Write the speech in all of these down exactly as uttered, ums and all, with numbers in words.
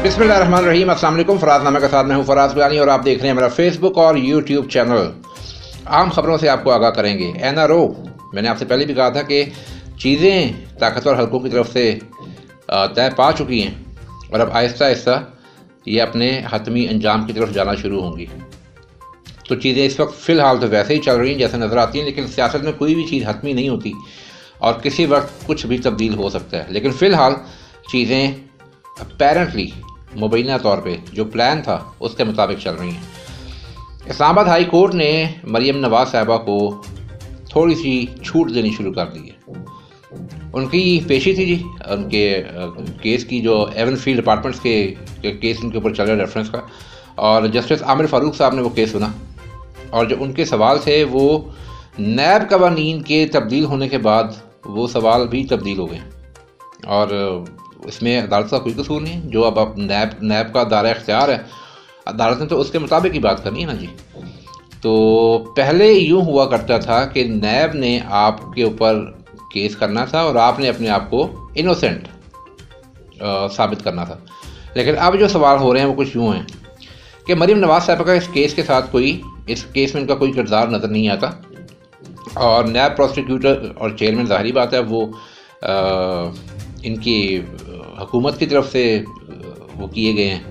बिस्मिल्लाहिर्रहमानिर्रहीम। अस्सलाम वालेकुम। फराज नामा के साथ मैं हूँ फराज बयानी और आप देख रहे हैं मेरा फेसबुक और यूट्यूब चैनल। आम खबरों से आपको आगाह करेंगे। एन आर ओ, मैंने आपसे पहले भी कहा था कि चीज़ें ताकतवर हलकों की तरफ से तय पा चुकी हैं और अब आहिस्ता आहिस्ता ये अपने हतमी अंजाम की तरफ जाना शुरू होंगी। तो चीज़ें इस वक्त फ़िलहाल तो वैसे ही चल रही हैं जैसे नज़र आती हैं, लेकिन सियासत में कोई भी चीज़ हतमी नहीं होती और किसी वक्त कुछ भी तब्दील हो सकता है। लेकिन फ़िलहाल चीज़ें अपेरेंटली मुबैना तौर पे जो प्लान था उसके मुताबिक चल रही हैं। इस्लामाबाद हाई कोर्ट ने मरियम नवाज़ साहिबा को थोड़ी सी छूट देनी शुरू कर दी है। उनकी पेशी थी जी उनके केस की, जो एवन फील्ड अपार्टमेंट्स के, के केस उनके ऊपर चल रहा है रेफरेंस का, और जस्टिस आमिर फ़ारूक साहब ने वो केस सुना और जो उनके सवाल थे वो नैब कवानीन के तब्दील होने के बाद वो सवाल भी तब्दील हो गए और इसमें अदालत का कोई कसूर नहीं है। जो अब अब नैब नैब का दायरा इख्तियार है, अदालत ने तो उसके मुताबिक ही बात करनी है ना जी। तो पहले यूँ हुआ करता था कि नैब ने आपके ऊपर केस करना था और आपने अपने आप को इनोसेंट साबित करना था। लेकिन अब जो सवाल हो रहे हैं वो कुछ यूँ हैं कि मरियम नवाज़ साहब का इस केस के साथ कोई इस केस में इनका कोई किरदार नज़र नहीं आता और नैब प्रोसिक्यूटर और चेयरमैन, ज़ाहिरी बात है वो आ, इनकी हुकूमत की तरफ से वो किए गए हैं,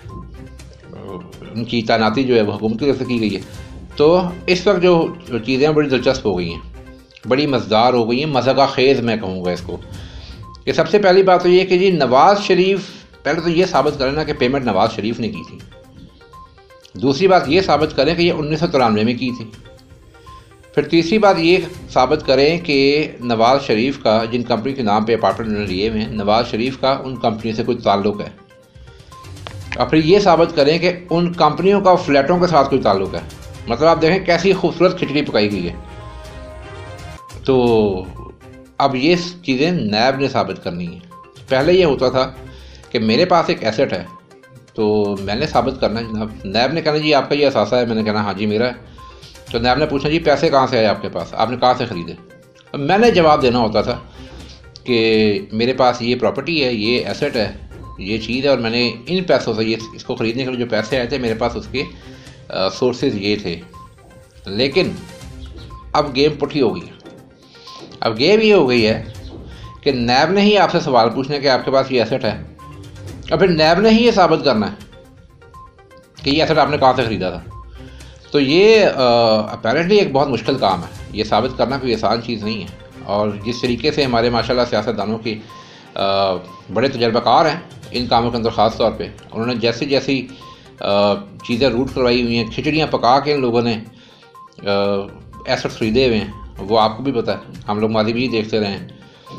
उनकी तैनाती जो है वो हुकूमत की तरफ से की गई है। तो इस वक्त जो चीज़ें बड़ी दिलचस्प हो गई हैं, बड़ी मज़ेदार हो गई हैं, मज़ा खेज़ मैं कहूँगा इसको। कि सबसे पहली बात तो ये कि जी नवाज़ शरीफ, पहले तो ये साबित करें ना कि पेमेंट नवाज़ शरीफ ने की थी। दूसरी बात ये साबित करें कि ये उन्नीस सौ तिरानवे में की थी। फिर तीसरी बात ये साबित करें कि नवाज़ शरीफ का जिन कंपनी के नाम पे अपार्टमेंट उन्होंने लिए हुए हैं, नवाज़ शरीफ का उन कंपनी से कोई ताल्लुक़ है। और फिर ये साबित करें कि उन कंपनियों का फ्लैटों के साथ कोई ताल्लुक़ है। मतलब आप देखें कैसी खूबसूरत खिचड़ी पकाई गई है। तो अब ये चीज़ें नैब ने साबित करनी है। पहले ये होता था कि मेरे पास एक एसेट है तो मैंने साबित करना है जनाब। नैब ने कहना जी आपका ये असासा है, मैंने कहना हाँ जी मेरा है। तो नैब ने पूछा जी पैसे कहाँ से आए आपके पास, आपने कहाँ से ख़रीदे। अब मैंने जवाब देना होता था कि मेरे पास ये प्रॉपर्टी है, ये एसेट है, ये चीज़ है और मैंने इन पैसों से ये इसको ख़रीदने के लिए जो पैसे आए थे मेरे पास उसके सोर्सेज ये थे। लेकिन अब गेम पुठी हो गई। अब गेम ये हो गई है कि नैब ने ही आपसे सवाल पूछना कि आपके पास ये एसेट है और फिर नैब ने ही ये साबित करना है कि ये एसेट आपने कहाँ से ख़रीदा था। तो ये अपेरेंटली एक बहुत मुश्किल काम है। ये साबित करना कोई आसान चीज़ नहीं है। और जिस तरीके से हमारे माशाल्लाह सियासतदानों की आ, बड़े तजर्बाकार हैं इन कामों के अंदर ख़ास तौर पे, उन्होंने जैसी जैसी चीज़ें रूट करवाई हुई हैं, खिचड़ियाँ पका के इन लोगों ने एसेट ख़रीदे हुए हैं, वो आपको भी पता है। हम लोग मादी भी देखते रहे हैं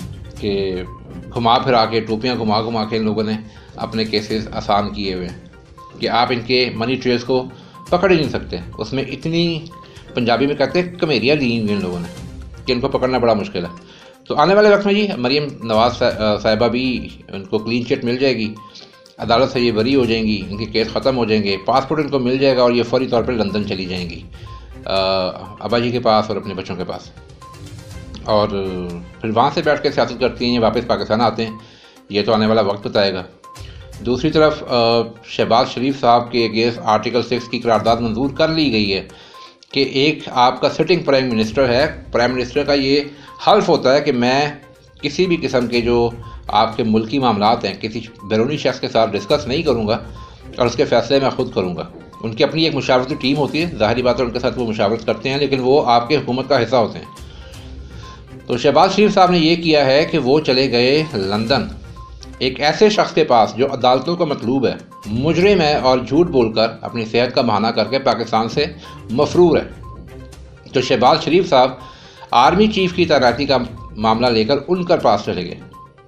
कि घुमा फिरा के, टोपियाँ घुमा घुमा के इन लोगों ने अपने केसेस आसान किए हुए हैं कि आप इनके मनी ट्रेल्स को पकड़ ही नहीं सकते। उसमें इतनी, पंजाबी में कहते हैं कमेरियाँ ली हुई इन लोगों ने कि इनको पकड़ना बड़ा मुश्किल है। तो आने वाले वक्त में जी मरियम नवाज़ साहिबा भी, उनको क्लीन चिट मिल जाएगी, अदालत से ये बरी हो जाएंगी, इनके केस ख़त्म हो जाएंगे, पासपोर्ट इनको मिल जाएगा और ये फौरी तौर पर लंदन चली जाएंगी अब्बा जी के पास और अपने बच्चों के पास। और फिर वहाँ से बैठ कर सियासत करती हैं, वापस पाकिस्तान आते हैं। ये तो आने वाला वक्त बताएगा। दूसरी तरफ शहबाज शरीफ साहब के अगेंस्ट आर्टिकल सिक्स की करारदाद मंजूर कर ली गई है कि एक आपका सिटिंग प्राइम मिनिस्टर है, प्राइम मिनिस्टर का ये हल्फ होता है कि मैं किसी भी किस्म के जो आपके मुल्की मामलात हैं किसी बैरूनी शख्स के साथ डिस्कस नहीं करूँगा और उसके फ़ैसले मैं ख़ुद करूँगा। उनकी अपनी एक मुशावरती टीम होती है, ज़ाहिरी बात है उनके साथ वो मुशावरत करते हैं, लेकिन वो आपके हुकूमत का हिस्सा होते हैं। तो शहबाज शरीफ साहब ने ये किया है कि वो चले गए लंदन एक ऐसे शख्स के पास जो अदालतों का मतलूब है, मुजरिम है और झूठ बोलकर अपनी सेहत का बहाना करके पाकिस्तान से मफरूर है। तो शहबाज शरीफ साहब आर्मी चीफ की तैनाती का मामला लेकर उनके पास चले गए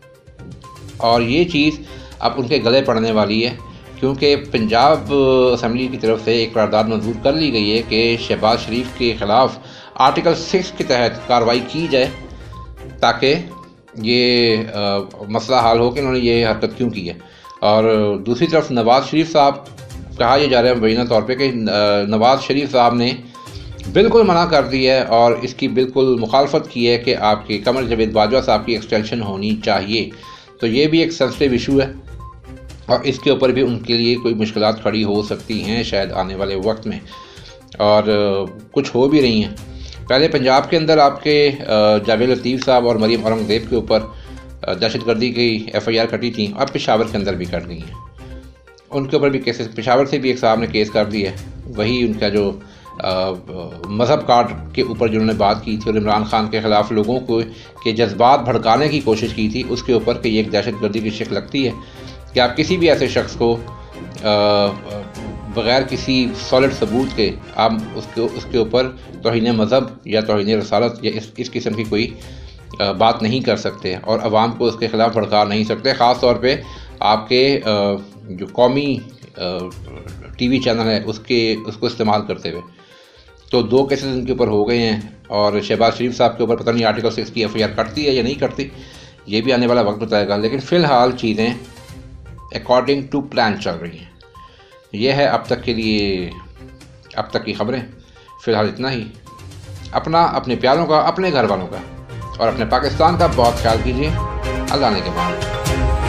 और ये चीज़ अब उनके गले पड़ने वाली है क्योंकि पंजाब असम्बली की तरफ से एक करारदाद मंजूर कर ली गई है कि शहबाज शरीफ के ख़िलाफ़ आर्टिकल सिक्स के तहत कार्रवाई की जाए ताकि ये आ, मसला हल हो कि उन्होंने ये हरकत क्यों की है। और दूसरी तरफ नवाज़ शरीफ साहब, कहा यह जा रहा है मुबैना तौर पे कि नवाज़ शरीफ साहब ने बिल्कुल मना कर दी है और इसकी बिल्कुल मुखालफत की है कि आपके कमर जावेद बाजवा साहब की एक्सटेंशन होनी चाहिए। तो ये भी एक सेंसिटिव इशू है और इसके ऊपर भी उनके लिए कोई मुश्किलात खड़ी हो सकती हैं शायद आने वाले वक्त में, और कुछ हो भी रही हैं। पहले पंजाब के अंदर आपके जावेद लतीफ़ साहब और मरीम औरंगज़ेब के ऊपर दहशतगर्दी की एफ़ आई आर कटी थी, अब पेशावर के अंदर भी कर दी हैं। उनके ऊपर भी केसेस, पेशावर से भी एक साहब ने केस कर दिया है। वही उनका जो मज़हब कार्ड के ऊपर जिन्होंने बात की थी और इमरान खान के ख़िलाफ़ लोगों को के जज्बात भड़काने की कोशिश की थी, उसके ऊपर कि ये एक दहशतगर्दी की शक्ल लगती है कि आप किसी भी ऐसे शख्स को बग़ैर किसी सॉलिड सबूत के आप उसके उसके ऊपर तौहीन मज़हब या तौहीन रसालत या इस इस किस्म की कोई बात नहीं कर सकते और अवाम को उसके ख़िलाफ़ भड़का नहीं सकते। ख़ास तौर पे आपके जो कौमी टीवी चैनल है उसके उसको इस्तेमाल करते हुए। तो दो केसेस उनके ऊपर हो गए हैं और शहबाज शरीफ साहब के ऊपर पता नहीं आर्टिकल सिक्स की एफ आई आर कटती है या नहीं कटती, ये भी आने वाला वक्त बताएगा। लेकिन फ़िलहाल चीज़ें अकॉर्डिंग टू प्लान चल रही हैं। यह है अब तक के लिए अब तक की खबरें। फ़िलहाल इतना ही। अपना, अपने प्यारों का, अपने घर वालों का और अपने पाकिस्तान का बहुत ख्याल कीजिए। अल्लाह ने के बाद।